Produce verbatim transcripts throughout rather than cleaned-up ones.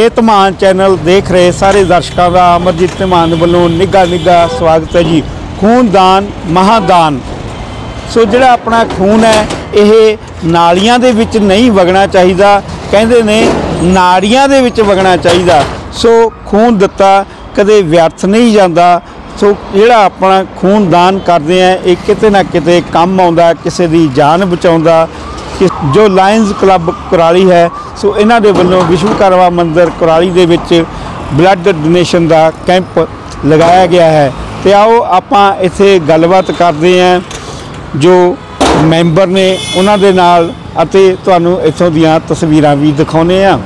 ਇਹ ਧਮਾਨ ਚੈਨਲ ਦੇਖ ਰਹੇ ਸਾਰੇ ਦਰਸ਼ਕਾਂ ਦਾ ਅਮਰਜੀਤ ਧਮਾਨ ਵੱਲੋਂ ਨਿੱਘਾ ਨਿੱਘਾ ਸਵਾਗਤ है जी। खूनदान महादान। सो जिहड़ा अपना खून है ये नालियां दे विच नहीं वगना चाहिए, कहंदे ने नाड़ियां दे विच वगना चाहिए। सो खून दिता कदे व्यर्थ नहीं जाता। सो जिहड़ा अपना खून दान करते हैं ये किते ना किते काम आउंदा, किसी की जान बचाउंदा। जो लायंस क्लब कुराली है सो इन्हां दे वल्लों विश्वकर्मा मंदिर कुराली दे विच ब्लड डोनेशन का कैंप लगाया गया है। तो आओ आपां इत्थे गलबात करते हैं जो मैंबर ने उन्हां दे नाल अते तुहानूं इत्थों दीयां तस्वीरां भी दिखाउने आ।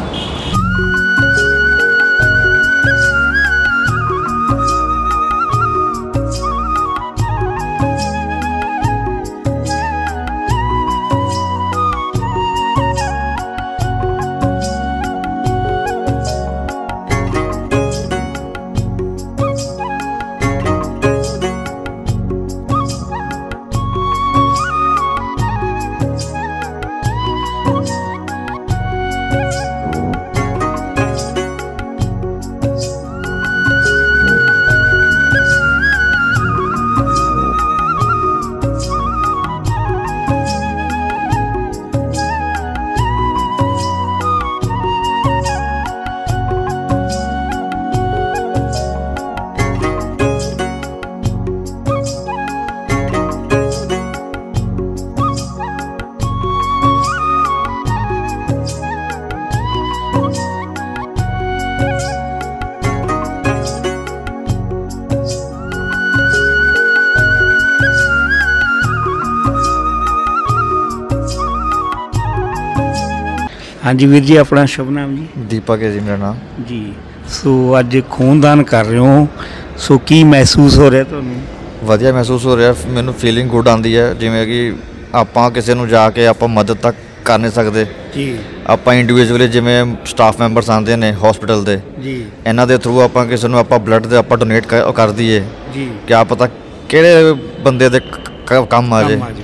हाँ जी वीर जी, अपना शुभ नाम जी? दीपक है जी मेरा नाम जी। सो अज खूनदान कर रहे हो, सो की महसूस हो रहा तुहानूं? वधिया महसूस हो रहा, मैनूं फीलिंग गुड आती है। जिवें कि आपां किसी नूं जाके आपां मदद तक कर नहीं सकते जी, आपां इंडिविजुअली जिवें स्टाफ मैंबरस आते हैं हॉस्पिटल के जी, इन्हां दे थ्रू आपां किसी नूं आपां ब्लड दे आपां डोनेट कर कर दईए जी। क्या पता किहड़े बंदे दे काम आ जाए,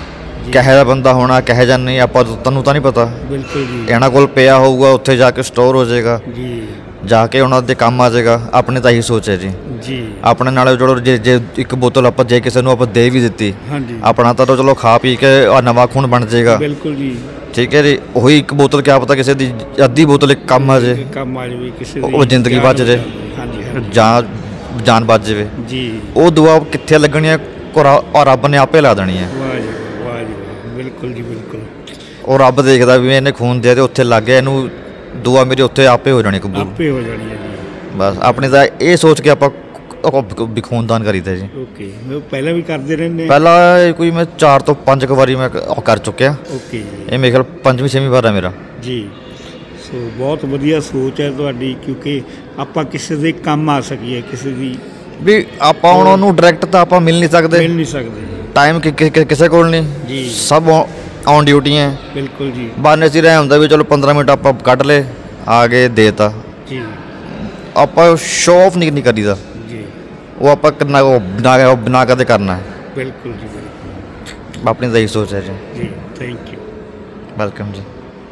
कहे दा बंदा होना कहे जा नहीं आपां तैनूं तां नहीं पता। बिल्कुल जी। इन्हां कोल पिया होऊगा उत्थे जाके स्टोर हो जाएगा जी, जाके उन्हां दे काम आ जाएगा। अपनी तां ही सोच है जी जी। अपने नाल जो जे जे एक बोतल आपां जे किसी नूं आपां दे भी दित्ती, हाँ जी, अपना तो चलो खा पी के आ नवा खून बन जाएगा। बिल्कुल जी, ठीक है जी। वही एक बोतल क्या पता किसी दी अद्धी बोतल एक कम आ जाए, काम आ जाए, किसी वो जिंदगी बच जाए, हाँ जी, जान जान बच जाए जी। वो दुआ कित्थे लगनी है और रब ने आपे ला देनी है। वाह जी वाह जी, बिल्कुल जी बिल्कुल। और रब देखदा भी इन्हें खून दिया ते उत्थे लग गया, इनू दुआ मेरी उत्थे आपे हो जानी कबूल, आपे हो जानी है जी। बस अपने दा ये सोच के आपां भी खूनदान करीदा जी। ओके, मैं पहले भी करते रहने? पहला कोई मैं चार तो पांच क वारी मैं कर चुकिया। ओके, ये मेरे ख्याल पंजवीं छेवीं बार है मेरा जी। सो बहुत वधिया सोच है तुहाडी, क्योंकि आपां किसी दे काम आ सकीए, किसी दी भी आपां हुण उहनूं डायरैक्ट तां आपां मिल नहीं सकते, मिल नहीं सकते। टाइम कि, कि, कि, किसी कोल नहीं जी, सब ऑन ड्यूटी हैं। बिल्कुल जी। बहाने सिर होंदा भी चलो पंद्रह मिनट आपां कढ ले आ गए देता जी, आपां शो ऑफ नहीं नहीं करीदा जी। वो आपां करना वो बिना बिना कदे करना है। बिल्कुल जी बिल्कुल, अपनी सही सोच है जी जी। थैंक यू, वेलकम जी।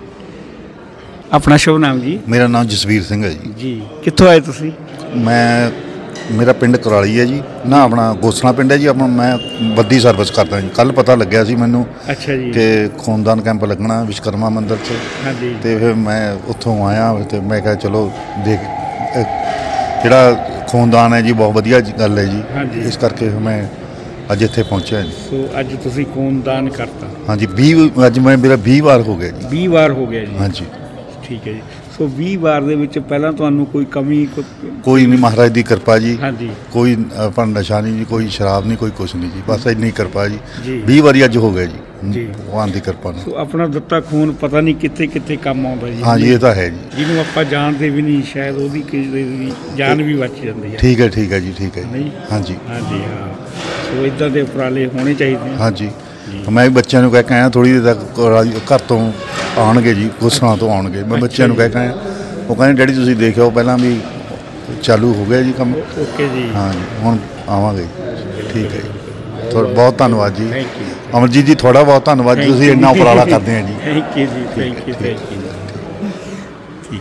अपना शुभ नाम जी? मेरा नाम जसवीर सिंह है जी। जी, कित्थों आए तुसीं? मैं मेरा पिंड कुराली है जी ना, अपना गोसला पिंड है जी। अपना मैं बद्दी सर्विस करता जी। कल पता लग्या सी मैनू अच्छा जी कि खूनदान कैंप लगना विश्वकर्मा मंदिर से, हाँ जी। तो फिर मैं उत्थों आया तो मैं कहा चलो देख जिहड़ा खूनदान है जी बहुत वधिया गल है जी, हाँ जी। इस करके मैं अज इत्थे पहुंचा जी। सो अज तुसीं खूनदान करता? हाँ जी, बीस अज मैं मेरा बीस बार हो गया जी। बीस बार हो गया जी? हाँ जी। ठीक है जी। सो बीस बार दे विच पहलां तुहानूं कोई कमी कोई नहीं, महाराज की कृपा जी। हाँ जी। कोई अपना नशा नहीं जी, कोई शराब नहीं, कोई कुछ नहीं जी, बस इन्नी कृपा जी। जी। बीस बारी अज हो गए जी जी, भगवान की कृपा नाल। सो अपना दिता खून पता नहीं कित्थे कित्थे काम आउंदा जी। हाँ जी, ये तो है जी, जिन्होंने आपां जानते भी नहीं, शायद ओहदी किसी दी जान भी बच जाती है। ठीक है ठीक है जी, ठीक है नहीं? हाँ जी, हाँ जी, हाँ। सो इदां दे उपराले होने चाहिए। हाँ जी। मैं भी बच्चों को कह के आया थोड़ी देर तक घर तो आउणगे जी, गुस्सा तो आउणगे। मैं बच्चों को कह के आया, वो कहते डैडी तुसीं देखिओ पहलां भी चालू हो गया जी काम। ओके जी। हाँ जी, हुण आवांगे। ठीक है जी, थोड़ा बहुत धन्यवाद जी। थैंक यू अमरजीत जी, थोड़ा बहुत धन्यवाद जी, तुसीं इन्ना उपराला करदे हैं जी। थैंक यू जी, थैंक यू थैंक यू। ठीक है।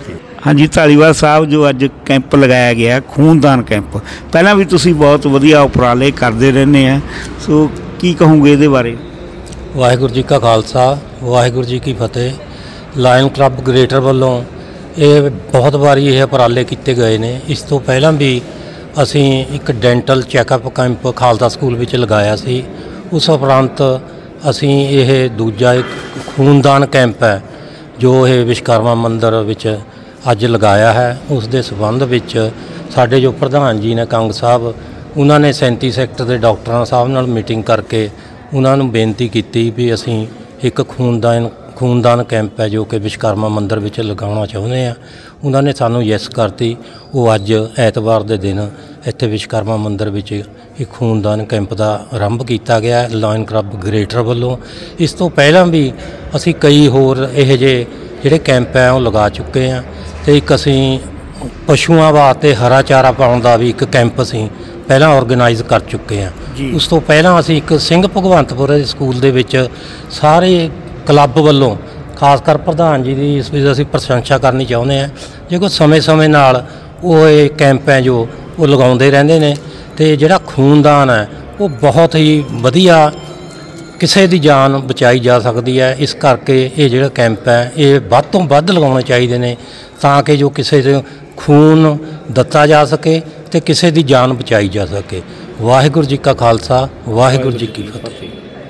ਹਾਂਜੀ ਧਾਲੀਵਾਲ ਸਾਹਿਬ, ਜੋ ਅੱਜ ਕੈਂਪ ਲਗਾਇਆ ਗਿਆ ਖੂਨਦਾਨ ਕੈਂਪ, ਪਹਿਲਾਂ ਵੀ ਤੁਸੀਂ ਬਹੁਤ ਵਧੀਆ ਉਪਰਾਲੇ ਕਰਦੇ ਰਹਿੰਦੇ ਆ, ਸੋ ਕੀ ਕਹੋਗੇ ਇਹਦੇ ਬਾਰੇ? ਵਾਹਿਗੁਰੂ ਜੀ ਕਾ ਖਾਲਸਾ, ਵਾਹਿਗੁਰੂ ਜੀ ਕੀ ਫਤਿਹ। ਲਾਇਨ ਕਲੱਬ ਗ੍ਰੇਟਰ ਵੱਲੋਂ ਇਹ ਬਹੁਤ ਵਾਰੀ ਇਹ ਉਪਰਾਲੇ ਕੀਤੇ ਗਏ ਨੇ। ਇਸ ਤੋਂ ਪਹਿਲਾਂ ਵੀ ਅਸੀਂ ਇੱਕ dental checkup camp Khalsa school ਵਿੱਚ ਲਗਾਇਆ ਸੀ। ਉਸ ਉਪਰੰਤ ਅਸੀਂ ਇਹ ਦੂਜਾ ਇੱਕ ਖੂਨਦਾਨ ਕੈਂਪ ਹੈ ਜੋ ਇਹ ਵਿਸ਼ਵਕਰਮਾ ਮੰਦਿਰ ਵਿੱਚ ਅੱਜ ਲਗਾਇਆ ਹੈ। ਉਸ ਦੇ ਸੰਬੰਧ ਵਿੱਚ ਸਾਡੇ ਜੋ ਪ੍ਰਧਾਨ ਜੀ ਨੇ ਕੰਗ ਸਾਹਿਬ, ਉਹਨਾਂ ਨੇ ਸੈਂਤੀ ਸੈਕਟਰ ਦੇ ਡਾਕਟਰਾਂ ਸਾਹਿਬ ਨਾਲ ਮੀਟਿੰਗ ਕਰਕੇ ਉਹਨਾਂ ਨੂੰ ਬੇਨਤੀ ਕੀਤੀ ਵੀ ਅਸੀਂ ਇੱਕ ਖੂਨਦਾਨ ਖੂਨਦਾਨ ਕੈਂਪ ਹੈ ਜੋ ਕਿ ਵਿਸ਼ਵਕਰਮਾ ਮੰਦਿਰ ਵਿੱਚ ਲਗਾਉਣਾ ਚਾਹੁੰਦੇ ਆ। ਉਹਨਾਂ ਨੇ ਸਾਨੂੰ ਯੈਸ ਕਰਤੀ। ਉਹ ਅੱਜ ਐਤਵਾਰ ਦੇ ਦਿਨ ਇੱਥੇ ਵਿਸ਼ਵਕਰਮਾ ਮੰਦਿਰ ਵਿੱਚ ਇੱਕ ਖੂਨਦਾਨ ਕੈਂਪ ਦਾ ਆਰੰਭ ਕੀਤਾ ਗਿਆ ਲਾਇਨ ਕਲੱਬ ਗ੍ਰੇਟਰ ਵੱਲੋਂ। ਇਸ ਤੋਂ ਪਹਿਲਾਂ ਵੀ ਅਸੀਂ ਕਈ ਹੋਰ ਇਹੋ ਜਿਹੇ ਜਿਹੜੇ ਕੈਂਪ ਹੈ ਉਹ ਲਗਾ ਚੁੱਕੇ ਹਾਂ। ਅਤੇ ਇੱਕ ਅਸੀਂ ਪਸ਼ੂਆਂ ਵਾਸਤੇ ਹਰਾ ਚਾਰਾ ਪਾਉਣ ਦਾ ਵੀ ਇੱਕ ਕੈਂਪ ਅਸੀਂ ਪਹਿਲਾਂ ਔਰਗੇਨਾਈਜ਼ ਕਰ ਚੁੱਕੇ ਹਾਂ। ਉਸ ਤੋਂ ਪਹਿਲਾਂ ਅਸੀਂ ਇੱਕ ਸਿੰਘ ਭਗਵੰਤਪੁਰ ਸਕੂਲ ਦੇ ਵਿੱਚ ਸਾਰੇ ਕਲੱਬ ਵੱਲੋਂ, ਖਾਸ ਕਰ ਪ੍ਰਧਾਨ ਜੀ ਦੀ ਇਸ ਵਿੱਚ ਅਸੀਂ ਪ੍ਰਸ਼ੰਸਾ ਕਰਨੀ ਚਾਹੁੰਦੇ ਹਾਂ, ਜੇ ਕੋਈ ਸਮੇਂ-ਸਮੇਂ ਨਾਲ ਉਹ ਇਹ ਕੈਂਪ ਹੈ ਜੋ ਉਹ ਲਗਾਉਂਦੇ ਰਹਿੰਦੇ ਨੇ। ਅਤੇ ਜਿਹੜਾ ਖੂਨਦਾਨ ਹੈ ਉਹ ਬਹੁਤ ਹੀ ਵਧੀਆ, ਕਿਸੇ ਦੀ ਜਾਨ ਬਚਾਈ ਜਾ ਸਕਦੀ ਹੈ। ਇਸ ਕਰਕੇ ਇਹ ਜਿਹੜਾ ਕੈਂਪ ਹੈ ਇਹ ਵੱਧ ਤੋਂ ਵੱਧ ਲਗਾਉਣੇ ਚਾਹੀਦੇ ਨੇ ਤਾਂ ਕਿ ਜੋ ਕਿਸੇ ਦੇ ਖੂਨ ਦਿੱਤਾ ਜਾ ਸਕੇ ਅਤੇ ਕਿਸੇ ਦੀ ਜਾਨ ਬਚਾਈ ਜਾ ਸਕੇ। ਵਾਹਿਗੁਰੂ ਜੀ ਕਾ ਖਾਲਸਾ, ਵਾਹਿਗੁਰੂ ਜੀ ਕੀ ਫਤਿਹ।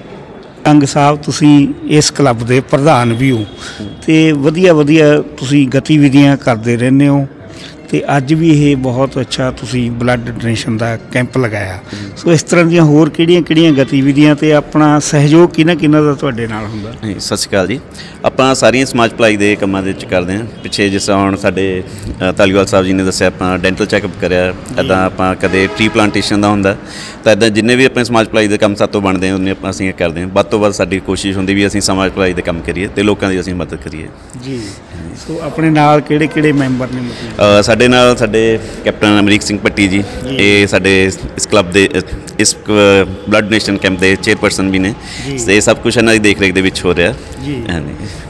ਕੰਗ ਸਾਹਿਬ, ਤੁਸੀਂ ਇਸ ਕਲੱਬ ਦੇ ਪ੍ਰਧਾਨ ਵੀ ਹੋ ਅਤੇ ਵਧੀਆ ਵਧੀਆ ਤੁਸੀਂ ਗਤੀਵਿਧੀਆਂ ਕਰਦੇ ਰਹਿੰਦੇ ਹੋ, ਅਤੇ ਅੱਜ ਵੀ ਇਹ ਬਹੁਤ ਅੱਛਾ ਤੁਸੀਂ ਬਲੱਡ ਡੋਨੇਸ਼ਨ ਦਾ ਕੈਂਪ ਲਗਾਇਆ। ਸੋ ਇਸ ਤਰ੍ਹਾਂ ਦੀਆਂ ਹੋਰ ਕਿਹੜੀਆਂ ਕਿਹੜੀਆਂ ਗਤੀਵਿਧੀਆਂ ਅਤੇ ਆਪਣਾ ਸਹਿਯੋਗ ਕਿਹਨਾਂ ਕਿਹਨਾਂ ਦਾ ਤੁਹਾਡੇ ਨਾਲ ਹੁੰਦਾ? ਸਤਿ ਸ਼੍ਰੀ ਅਕਾਲ ਜੀ। ਆਪਾਂ ਸਾਰੀਆਂ ਸਮਾਜ ਭਲਾਈ ਦੇ ਕੰਮਾਂ ਦੇ ਵਿੱਚ ਕਰਦੇ ਹਾਂ। ਪਿੱਛੇ ਜਿਸ ਤਰ੍ਹਾਂ ਹੁਣ ਸਾਡੇ ਧਾਲੀਵਾਲ ਸਾਹਿਬ ਜੀ ਨੇ ਦੱਸਿਆ, ਆਪਾਂ ਡੈਂਟਲ ਚੈੱਕਅਪ ਕਰਿਆ। ਇੱਦਾਂ ਆਪਾਂ ਕਦੇ ਟਰੀ ਪਲਾਂਟੇਸ਼ਨ ਦਾ ਹੁੰਦਾ, ਤਾਂ ਇੱਦਾਂ ਜਿੰਨੇ ਵੀ ਆਪਣੇ ਸਮਾਜ ਭਲਾਈ ਦੇ ਕੰਮ ਸਾਤੋਂ ਬਣਦੇ ਆ ਉਹਨੇ ਆਪਾਂ ਅਸੀਂ ਕਰਦੇ ਹਾਂ। ਵੱਧ ਤੋਂ ਵੱਧ ਸਾਡੀ ਕੋਸ਼ਿਸ਼ ਹੁੰਦੀ ਵੀ ਅਸੀਂ ਸਮਾਜ ਭਲਾਈ ਦੇ ਕੰਮ ਕਰੀਏ ਅਤੇ ਲੋਕਾਂ ਦੀ ਅਸੀਂ ਮਦਦ ਕਰੀਏ ਜੀ। ਸੋ ਆਪਣੇ ਨਾਲ ਕਿਹੜੇ ਕਿਹੜੇ ਮੈਂਬਰ ਨੇ? ਮਤਲਬ ਸਾਡੇ ਨਾਲ ਸਾਡੇ ਕੈਪਟਨ ਅਮਰੀਕ ਸਿੰਘ ਭੱਟੀ ਜੀ, ਇਹ ਸਾਡੇ ਇਸ ਕਲੱਬ ਦੇ ਇਸ ਬਲੱਡ ਡੋਨੇਸ਼ਨ ਕੈਂਪ ਦੇ ਚੇਅਰਪਰਸਨ ਵੀ ਨੇ। ਇਹ ਸਭ ਕੁਛ ਇਹਨਾਂ ਦੀ ਦੇਖ ਰੇਖ ਦੇ ਵਿੱਚ ਹੋ ਰਿਹਾ ਜੀ। ਹਾਂਜੀ।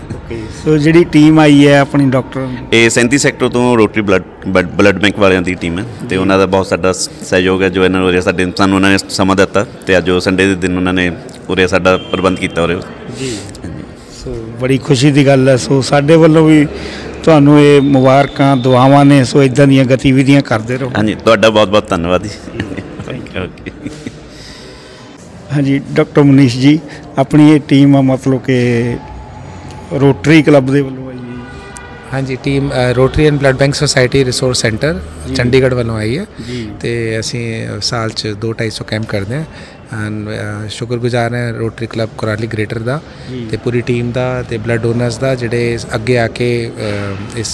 ਸੋ ਜਿਹੜੀ ਟੀਮ ਆਈ ਹੈ ਆਪਣੀ ਡਾਕਟਰ, ਇਹ ਸੈਂਤੀ ਸੈਕਟਰ ਤੋਂ ਰੋਟਰੀ ਬਲੱਡ ਬਲੱਡ ਬੈਂਕ ਵਾਲਿਆਂ ਦੀ ਟੀਮ ਹੈ ਅਤੇ ਉਹਨਾਂ ਦਾ ਬਹੁਤ ਸਾਡਾ ਸਹਿਯੋਗ ਹੈ ਜੋ ਇਹਨਾਂ ਨੂੰ ਉਰੇ ਸਾਡੇ ਸਾਨੂੰ ਉਹਨਾਂ ਨੇ ਸਮਾਂ ਦਿੱਤਾ ਅਤੇ ਅੱਜ ਉਹ ਸੰਡੇ ਦੇ ਦਿਨ ਉਹਨਾਂ ਨੇ ਉਰੇ ਸਾਡਾ ਪ੍ਰਬੰਧ ਕੀਤਾ ਉਰੇ ਜੀ। ਸੋ ਬੜੀ ਖੁਸ਼ੀ ਦੀ ਗੱਲ ਹੈ। ਸੋ ਸਾਡੇ ਵੱਲੋਂ ਵੀ ਤੁਹਾਨੂੰ ਇਹ ਮੁਬਾਰਕਾਂ, ਦੁਆਵਾਂ ਨੇ। ਸੋ ਇੱਦਾਂ ਦੀਆਂ ਗਤੀਵਿਧੀਆਂ ਕਰਦੇ ਰਹੋ। ਹਾਂਜੀ, ਤੁਹਾਡਾ ਬਹੁਤ ਬਹੁਤ ਧੰਨਵਾਦ ਜੀ। ਓਕੇ। ਹਾਂਜੀ ਡਾਕਟਰ ਮਨੀਸ਼ ਜੀ, ਆਪਣੀ ਇਹ ਟੀਮ ਆ ਮਤਲਬ ਕਿ ਰੋਟਰੀ ਕਲੱਬ ਦੇ ਵੱਲੋਂ ਆਈ ਹੈ? ਹਾਂਜੀ, team Rotary and blood bank society resource centre Chandigarh ਵੱਲੋਂ ਆਈ ਹੈ ਅਤੇ ਅਸੀਂ ਸਾਲ 'ਚ ਦੋ ਢਾਈ ਸੌ ਕੈਂਪ ਕਰਦੇ ਹਾਂ। ਐਂਡ ਸ਼ੁਕਰਗੁਜ਼ਾਰ ਹੈ ਰੋਟਰੀ ਕਲੱਬ ਕੁਰਾਲੀ ਗ੍ਰੇਟਰ ਦਾ ਅਤੇ ਪੂਰੀ ਟੀਮ ਦਾ ਅਤੇ ਬਲੱਡ ਡੋਨਰਸ ਦਾ ਜਿਹੜੇ ਅੱਗੇ ਆ ਕੇ ਇਸ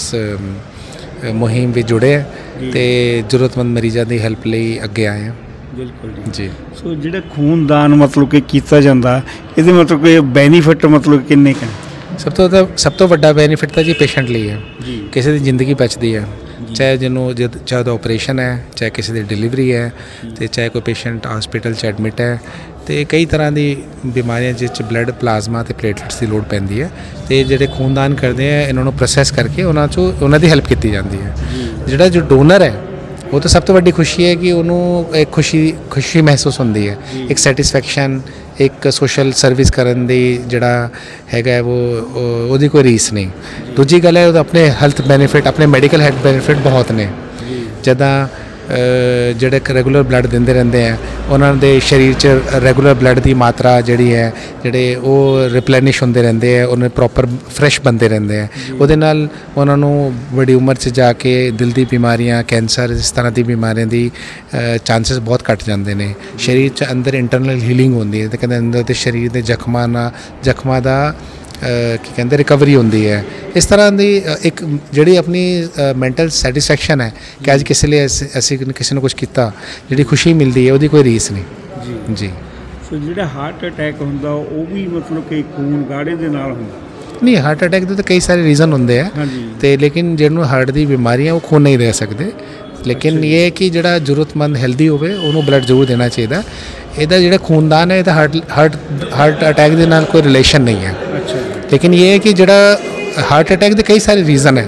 ਮੁਹਿੰਮ ਵਿੱਚ ਜੁੜੇ ਹੈ ਅਤੇ ਜ਼ਰੂਰਤਮੰਦ ਮਰੀਜ਼ਾਂ ਦੀ ਹੈਲਪ ਲਈ ਅੱਗੇ ਆਏ ਹਾਂ। ਬਿਲਕੁਲ ਜੀ। ਸੋ ਜਿਹੜਾ ਖੂਨਦਾਨ ਮਤਲਬ ਕਿ ਕੀਤਾ ਜਾਂਦਾ, ਇਹਦੇ ਮਤਲਬ ਕਿ ਬੈਨੀਫਿਟ ਮਤਲਬ ਕਿੰਨੇ ਕੁ? ਸਭ ਤੋਂ ਤਾਂ ਸਭ ਤੋਂ ਵੱਡਾ ਬੈਨੀਫਿਟ ਤਾਂ ਜੀ ਪੇਸ਼ੈਂਟ ਲਈ ਹੈ। ਕਿਸੇ ਦੀ ਜ਼ਿੰਦਗੀ ਬਚਦੀ ਹੈ, ਚਾਹੇ ਜਿਹਨੂੰ ਜਦ ਚਾਹੇ ਉਹਦਾ ਆਪਰੇਸ਼ਨ ਹੈ, ਚਾਹੇ ਕਿਸੇ ਦੀ ਡਿਲੀਵਰੀ ਹੈ, ਅਤੇ ਚਾਹੇ ਕੋਈ ਪੇਸ਼ੈਂਟ ਹਸਪੀਟਲ 'ਚ ਐਡਮਿਟ ਹੈ, ਅਤੇ ਕਈ ਤਰ੍ਹਾਂ ਦੀ ਬਿਮਾਰੀਆਂ ਜਿਸ 'ਚ ਬਲੱਡ ਪਲਾਜ਼ਮਾ ਅਤੇ ਪਲੇਟਲੈਟਸ ਦੀ ਲੋੜ ਪੈਂਦੀ ਹੈ। ਅਤੇ ਜਿਹੜੇ ਖੂਨਦਾਨ ਕਰਦੇ ਆ ਇਹਨਾਂ ਨੂੰ ਪ੍ਰੋਸੈਸ ਕਰਕੇ ਉਹਨਾਂ 'ਚੋਂ ਉਹਨਾਂ ਦੀ ਹੈਲਪ ਕੀਤੀ ਜਾਂਦੀ ਹੈ। ਜਿਹੜਾ ਜੋ ਡੋਨਰ ਹੈ ਉਹ ਤਾਂ ਸਭ ਤੋਂ ਵੱਡੀ ਖੁਸ਼ੀ ਹੈ ਕਿ ਉਹਨੂੰ ਇੱਕ ਖੁਸ਼ੀ ਖੁਸ਼ੀ ਮਹਿਸੂਸ ਹੁੰਦੀ ਹੈ, ਇੱਕ ਸੈਟਿਸਫੈਕਸ਼ਨ, ਇੱਕ ਸੋਸ਼ਲ ਸਰਵਿਸ ਕਰਨ ਦੀ ਜਿਹੜਾ ਹੈਗਾ ਉਹ ਉਹਦੀ ਕੋਈ ਰੀਸ ਨਹੀਂ। ਦੂਜੀ ਗੱਲ ਹੈ ਉਹਦਾ ਆਪਣੇ ਹੈਲਥ ਬੈਨੀਫਿਟ, ਆਪਣੇ ਮੈਡੀਕਲ ਹੈਲਥ ਬੈਨੀਫਿਟ ਬਹੁਤ ਨੇ। ਜਿੱਦਾਂ ਜਿਹੜੇ ਰੈਗੂਲਰ ਬਲੱਡ ਦਿੰਦੇ ਰਹਿੰਦੇ ਆ ਉਹਨਾਂ ਦੇ ਸਰੀਰ 'ਚ ਰੈਗੂਲਰ ਬਲੱਡ ਦੀ ਮਾਤਰਾ ਜਿਹੜੀ ਹੈ ਜਿਹੜੇ ਉਹ ਰਿਪਲੈਨਿਸ਼ ਹੁੰਦੇ ਰਹਿੰਦੇ ਆ, ਉਹਨੇ ਪ੍ਰੋਪਰ ਫਰੈਸ਼ ਬਣਦੇ ਰਹਿੰਦੇ ਆ। ਉਹਦੇ ਨਾਲ ਉਹਨਾਂ ਨੂੰ ਬੜੀ ਉਮਰ 'ਚ ਜਾ ਕੇ ਦਿਲ ਦੀ ਬਿਮਾਰੀਆਂ, ਕੈਂਸਰ, ਇਸ ਤਰ੍ਹਾਂ ਦੀ ਬਿਮਾਰੀਆਂ ਦੀ ਚਾਂਸਸ ਬਹੁਤ ਘੱਟ ਜਾਂਦੇ ਨੇ। ਸਰੀਰ 'ਚ ਅੰਦਰ ਇੰਟਰਨਲ ਹੀਲਿੰਗ ਹੁੰਦੀ ਹੈ ਅਤੇ ਕਹਿੰਦੇ ਅੰਦਰ ਦੇ ਸਰੀਰ ਦੇ ਜ਼ਖਮਾਂ ਨਾਲ ਜ਼ਖਮਾਂ ਦਾ ਕੀ ਕਹਿੰਦੇ ਰਿਕਵਰੀ ਹੁੰਦੀ ਹੈ। ਇਸ ਤਰ੍ਹਾਂ ਦੀ ਇੱਕ ਜਿਹੜੀ ਆਪਣੀ ਮੈਂਟਲ ਸੈਟਿਸਫੈਕਸ਼ਨ ਹੈ ਕਿ ਅੱਜ ਕਿਸੇ ਲਈ ਅਸੀਂ ਕਿਸੇ ਨੂੰ ਕੁਛ ਕੀਤਾ, ਜਿਹੜੀ ਖੁਸ਼ੀ ਮਿਲਦੀ ਹੈ ਉਹਦੀ ਕੋਈ ਰੀਸ ਨਹੀਂ ਜੀ ਜੀ। ਸੋ ਜਿਹੜਾ ਹਾਰਟ ਅਟੈਕ ਹੁੰਦਾ ਉਹ ਵੀ ਮਤਲਬ ਕਿ ਖੂਨ ਗਾੜੇ ਦੇ ਨਾਲ ਹੁੰਦਾ? ਨਹੀਂ, ਹਾਰਟ ਅਟੈਕ ਦੇ ਤਾਂ ਕਈ ਸਾਰੇ ਰੀਜ਼ਨ ਹੁੰਦੇ ਆ ਅਤੇ ਲੇਕਿਨ ਜਿਹਨੂੰ ਹਾਰਟ ਦੀ ਬਿਮਾਰੀ ਹੈ ਉਹ ਖੂਨ ਨਹੀਂ ਦੇ ਸਕਦੇ। ਲੇਕਿਨ ਇਹ ਹੈ ਕਿ ਜਿਹੜਾ ਜ਼ਰੂਰਤਮੰਦ ਹੈਲਦੀ ਹੋਵੇ ਉਹਨੂੰ ਬਲੱਡ ਜ਼ਰੂਰ ਦੇਣਾ ਚਾਹੀਦਾ। ਇਹਦਾ ਜਿਹੜਾ ਖੂਨਦਾਨ ਹੈ ਇਹਦਾ ਹਾਰਟ ਹਾਰਟ ਹਾਰਟ ਅਟੈਕ ਦੇ ਨਾਲ ਕੋਈ ਰਿਲੇਸ਼ਨ ਨਹੀਂ ਹੈ। ਲੇਕਿਨ ਇਹ ਹੈ ਕਿ ਜਿਹੜਾ ਹਾਰਟ ਅਟੈਕ ਦੇ ਕਈ ਸਾਰੇ ਰੀਜ਼ਨ ਹੈ,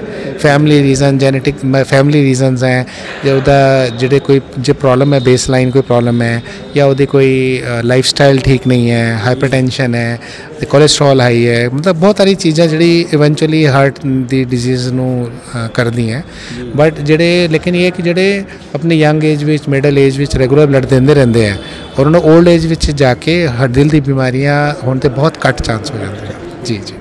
family reason genetic family reasons हैं जो उदा जेडे कोई जो प्रॉब्लम है बेस लाइन कोई प्रॉब्लम है या उहदी कोई लाइफ स्टाइल ठीक नहीं है हाइपरटेंशन है कोलेस्ट्रॉल हाई है मतलब बहुत सारी चीज़ां जिहड़ी इवेंचुअली हार्ट दी डिजीज़ नूं करदी हैं बट जेडे लेकिन ये कि जेडे अपनी यंग एज विच मिडल एज विच रेगुलर ब्लड देंदे रहंदे हैं और उन्हें ओल्ड एज विच जाके हर दिल दी बीमारियां होने ते बहुत घट चांस हो जाते हैं। जी जी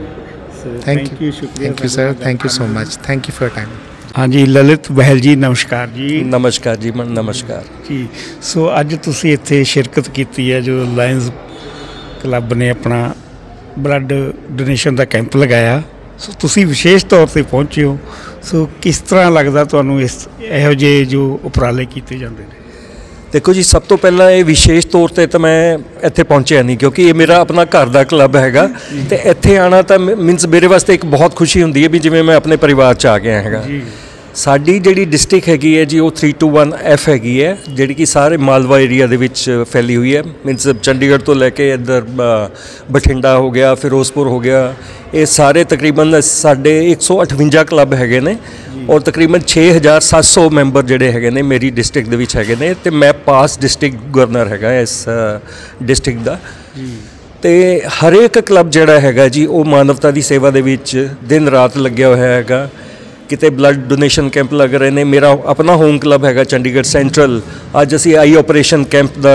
thank you thank you sir thank you so much thank you for your time. हाँ जी ललित बहल जी नमस्कार जी। नमस्कार जी मन नमस्कार जी। सो अज तुसी इत्थे शिरकत कीती है जो लायंस क्लब ने अपना ब्लड डोनेशन का कैंप लगाया सो तुसी विशेष तौर पर पहुँचे हो सो किस तरह लगता तुहानू इस इहो ਜਿਹੇ जो उपराले किए जाते हैं? देखो जी सब तो पहला ये विशेष तौर पर तो मैं इत्थे पहुँचा नहीं क्योंकि ये मेरा अपना घर का क्लब हैगा तो इत्थे आना तो मीनस मेरे वास्ते एक बहुत खुशी होंदी है भी जिवें मैं अपने परिवार च आ गया हैगा। साडी जिहड़ी डिस्ट्रिक्ट हैगी है जी वो थ्री टू वन एफ हैगी है जिहड़ी कि सारे मालवा एरिया दे विच फैली हुई है मीनस चंडीगढ़ तो लैके इधर बठिंडा हो गया फिरोजपुर हो गया ये सारे तकरीबन साढ़े एक सौ अठवंजा क्लब हैगे ने और तकरीबन छे हज़ार सत्त सौ मैंबर जिहड़े हैगे ने मेरी डिस्ट्रिक्ट दे विच हैगे ने ते मैं पास डिस्ट्रिक्ट गवर्नर हैगा इस डिस्ट्रिक्ट दा ते हर एक क्लब जिहड़ा हैगा जी वो मानवता की सेवा दे विच दिन रात लग्या होया हैगा किते ब्लड डोनेशन कैंप लग रहे हैं। मेरा अपना होम क्लब हैगा चंडीगढ़ सेंट्रल अज असी आई ऑपरेशन कैंप का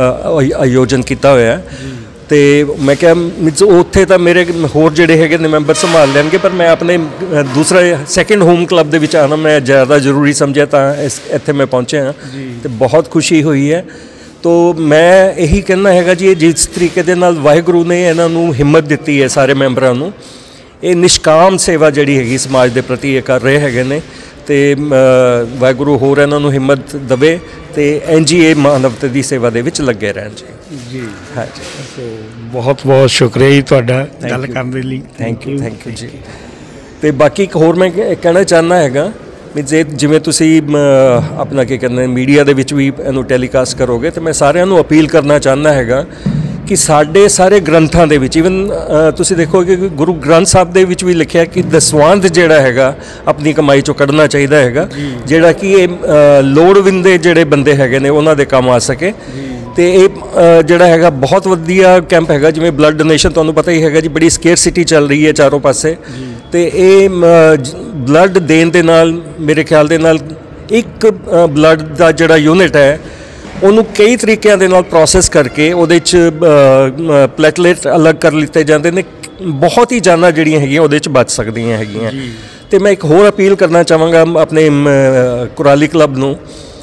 आयोजन किया होया तो मैं क्या मीनस उत्थे तो मेरे होर जिहड़े हैगे ने मैंबर संभाल लैणगे पर मैं अपने दूसरा सैकेंड होम क्लब दे विच आना मैं ज़्यादा जरूरी समझिया तो इस इत्थे मैं पहुँचे हाँ तो बहुत खुशी हुई है। तो मैं यही कहना हैगा जी जिस तरीके दे नाल वाहिगुरू ने इन्हां नूं हिम्मत दित्ती है सारे मैंबरां नूं ये निष्काम सेवा जिहड़ी हैगी समाज के प्रति ये कर रहे हैगे ने ते वाहिगुरू होर इन्हां नूं हिम्मत देवे ते इंज ही मानवता की सेवा दे विच लगे रहन जी। जी हाँ जी तो बहुत बहुत शुक्रिया जी तुहाडा गल करन दे लई थैंक यू थैंक यू जी। तो बाकी एक होर मैं कहना चाहना हैगा मीनस ये जिवें तुसीं अपना की कहते मीडिया दे विच भी इहनूं टैलीकास्ट करोगे तो मैं सारिਆਂ ਨੂੰ अपील करना चाहना हैगा कि साढ़े सारे ग्रंथां दे विच ईवन तुसीं देखोगे कि गुरु ग्रंथ साहब दे विच भी लिखिया कि दसवंध जिहड़ा हैगा अपनी कमाई चों कढना चाहिदा हैगा जिहड़ा कि ये लोड़विंदे जिहड़े बंदे हैगे ने उन्हां दे काम आ सके तो ये जिहड़ा हैगा बहुत वधिया कैंप हैगा जिवें ब्लड डोनेशन तुहानूं पता ही हैगा जी बड़ी स्केयरसिटी चल रही है चारों पासे तो ये ब्लड देण दे नाल मेरे ख्याल दे नाल एक ब्लड दा जिहड़ा यूनिट है ਉਹਨੂੰ कई तरीक़िਆਂ ਦੇ ਨਾਲ ਪ੍ਰੋਸੈਸ ਕਰਕੇ ਉਹਦੇ 'ਚ ਪਲੇਟਲੇਟ ਅਲੱਗ ਕਰ ਲਿੱਤੇ ਜਾਂਦੇ ਨੇ ਬਹੁਤ ਹੀ ਜਾਨਾਂ ਜਿਹੜੀਆਂ ਹੈਗੀਆਂ ਉਹਦੇ 'ਚ ਬਚ ਸਕਦੀਆਂ ਹੈਗੀਆਂ ਤੇ ਮੈਂ ਇੱਕ ਹੋਰ ਅਪੀਲ ਕਰਨਾ ਚਾਹਾਂਗਾ ਆਪਣੇ ਕੁਰਾਲੀ ਕਲੱਬ ਨੂੰ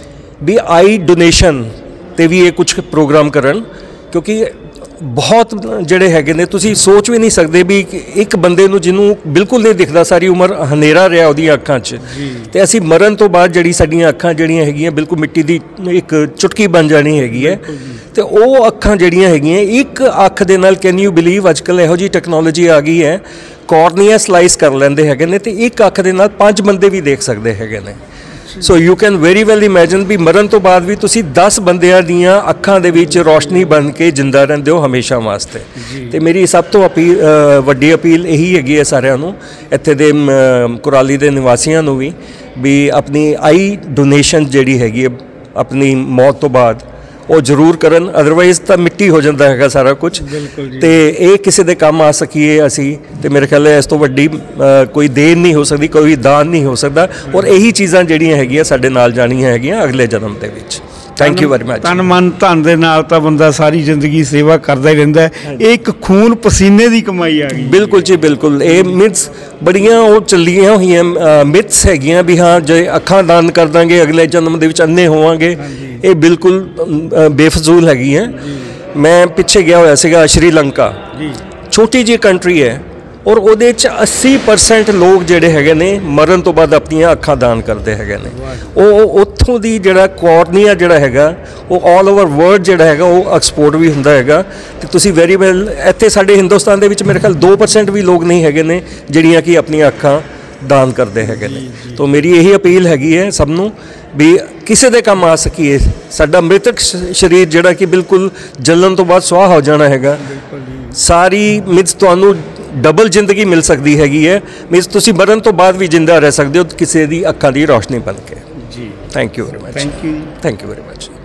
ਵੀ ਆਈ ਡੋਨੇਸ਼ਨ ਤੇ ਵੀ ਇਹ ਕੁਝ ਪ੍ਰੋਗਰਾਮ ਕਰਨ ਕਿਉਂਕਿ बहुत ਜਿਹੜੇ ਹੈਗੇ ਨੇ ਤੁਸੀਂ ਸੋਚ ਵੀ ਨਹੀਂ ਸਕਦੇ ਵੀ ਇੱਕ ਬੰਦੇ ਨੂੰ ਜਿਹਨੂੰ ਬਿਲਕੁਲ ਨਹੀਂ ਦਿਖਦਾ ਸਾਰੀ ਉਮਰ ਹਨੇਰਾ ਰਿਹਾ ਉਹਦੀਆਂ ਅੱਖਾਂ 'ਚ ਤੇ ਅਸੀਂ ਮਰਨ ਤੋਂ ਬਾਅਦ ਜਿਹੜੀ ਸਾਡੀਆਂ ਅੱਖਾਂ ਜਿਹੜੀਆਂ ਹੈਗੀਆਂ ਬਿਲਕੁਲ ਮਿੱਟੀ ਦੀ ਇੱਕ ਚੁਟਕੀ ਬਣ ਜਾਣੀ ਹੈਗੀ ਹੈ ਤੇ ਉਹ ਅੱਖਾਂ ਜਿਹੜੀਆਂ ਹੈਗੀਆਂ ਇੱਕ ਅੱਖ ਦੇ ਨਾਲ ਕੈਨ ਯੂ ਬਿਲੀਵ ਅੱਜ ਕੱਲ੍ਹ ਇਹੋ ਜਿਹੀ ਟੈਕਨੋਲੋਜੀ ਆ ਗਈ ਹੈ ਕੋਰਨੀਆ ਸਲਾਈਸ ਕਰ ਲੈਂਦੇ ਹੈਗੇ ਨੇ ਤੇ ਇੱਕ ਅੱਖ ਦੇ ਨਾਲ ਪੰਜ ਬੰਦੇ ਵੀ ਦੇਖ ਸਕਦੇ ਹੈਗੇ ਨੇ so you can very well imagine भी मरण तो बाद भी तुसी दस बंदियां दियां अखां दे विच रोशनी बन के जिंदा रहिंदे हो हमेशा वास्ते ते मेरी सब तो अपील वड्डी अपील यही हैगी है सारिਆਂ ਨੂੰ ਇੱਥੇ ਦੇ ਕੁਰਾਲੀ ਦੇ ਨਿਵਾਸੀਆਂ ਨੂੰ ਵੀ ਵੀ ਆਪਣੀ आई डोनेशन ਜਿਹੜੀ ਹੈਗੀ ਹੈ ਆਪਣੀ मौत तो बाद ਉਹ ਜ਼ਰੂਰ ਕਰਨ ਅਦਰਵਾਈਜ਼ ਤਾਂ ਮਿੱਟੀ ਹੋ ਜਾਂਦਾ ਹੈਗਾ ਸਾਰਾ ਕੁਝ ਤੇ ਇਹ ਕਿਸੇ ਦੇ ਕੰਮ ਆ ਸਕੀਏ ਅਸੀਂ ਤੇ ਮੇਰੇ ਖਿਆਲ ਹੈ ਇਸ ਤੋਂ ਵੱਡੀ ਕੋਈ ਦੇਣ ਨਹੀਂ ਹੋ ਸਕਦੀ ਕੋਈ ਦਾਨ ਨਹੀਂ ਹੋ ਸਕਦਾ ਔਰ ਇਹੀ ਚੀਜ਼ਾਂ ਜਿਹੜੀਆਂ ਹੈਗੀਆਂ ਸਾਡੇ ਨਾਲ ਜਾਣੀਆਂ ਹੈਗੀਆਂ ਅਗਲੇ ਜਨਮ ਦੇ ਵਿੱਚ। Thank you very much. तन मन धन दे नाल तां बंदा सारी जिंदगी सेवा करता ही रहिंदा है एक खून पसीने की कमाई आ गई। बिल्कुल जी बिल्कुल ये मिथ्स बड़ियां वो चलियां हुई मिथ्स हैगियां भी हाँ जो अखां दान कर देंगे अगले जन्म दे विच अन्ने होवांगे ये बिल्कुल बेफजूल हैगी हैं। मैं पिछे गया होया सीगा श्रीलंका छोटी जी कंट्री है और ਉਹਦੇ 'ਚ अस्सी परसेंट लोग ਜਿਹੜੇ ਹੈਗੇ ਨੇ ਮਰਨ ਤੋਂ ਬਾਅਦ ਆਪਣੀਆਂ ਅੱਖਾਂ ਦਾਨ ਕਰਦੇ ਹੈਗੇ ਨੇ ਉਹ ਉੱਥੋਂ ਦੀ ਜਿਹੜਾ ਕੋਰਨੀਆ ਜਿਹੜਾ ਹੈਗਾ ਉਹ ਆਲ ਓਵਰ ਵਰਲਡ ਜਿਹੜਾ ਹੈਗਾ ਉਹ ਐਕਸਪੋਰਟ ਵੀ ਹੁੰਦਾ ਹੈਗਾ ਤੇ ਤੁਸੀਂ ਵੈਰੀ ਵੈਲ ਇੱਥੇ ਸਾਡੇ ਹਿੰਦੁਸਤਾਨ ਦੇ ਵਿੱਚ ਮੇਰੇ ਖਿਆਲ ਦੋ परसेंट ਵੀ ਲੋਕ ਨਹੀਂ ਹੈਗੇ ਨੇ ਜਿਹੜੀਆਂ ਕਿ ਆਪਣੀਆਂ ਅੱਖਾਂ ਦਾਨ ਕਰਦੇ ਹੈਗੇ ਨੇ। ਤਾਂ ਮੇਰੀ ਇਹੀ ਅਪੀਲ ਹੈਗੀ ਹੈ ਸਭ ਨੂੰ ਵੀ ਕਿਸੇ ਦੇ ਕੰਮ ਆ ਸਕੀਏ ਸਾਡਾ ਮ੍ਰਿਤਕ ਸਰੀਰ ਜਿਹੜਾ ਕਿ ਬਿਲਕੁਲ ਜਲਣ ਤੋਂ ਬਾਅਦ ਸੁਆਹ ਹੋ ਜਾਣਾ ਹੈਗਾ ਸਾਰੀ ਮਿਥ ਤੁਹਾਨੂੰ ਡਬਲ ਜ਼ਿੰਦਗੀ ਮਿਲ ਸਕਦੀ ਹੈਗੀ ਹੈ। ਮੀਨਸ ਤੁਸੀਂ ਮਰਨ ਤੋਂ ਬਾਅਦ ਵੀ ਜ਼ਿੰਦਾ ਰਹਿ ਸਕਦੇ ਹੋ ਕਿਸੇ ਦੀ ਅੱਖਾਂ ਦੀ ਰੋਸ਼ਨੀ ਬਣ ਕੇ। ਜੀ thank you very much. Thank you thank you very much.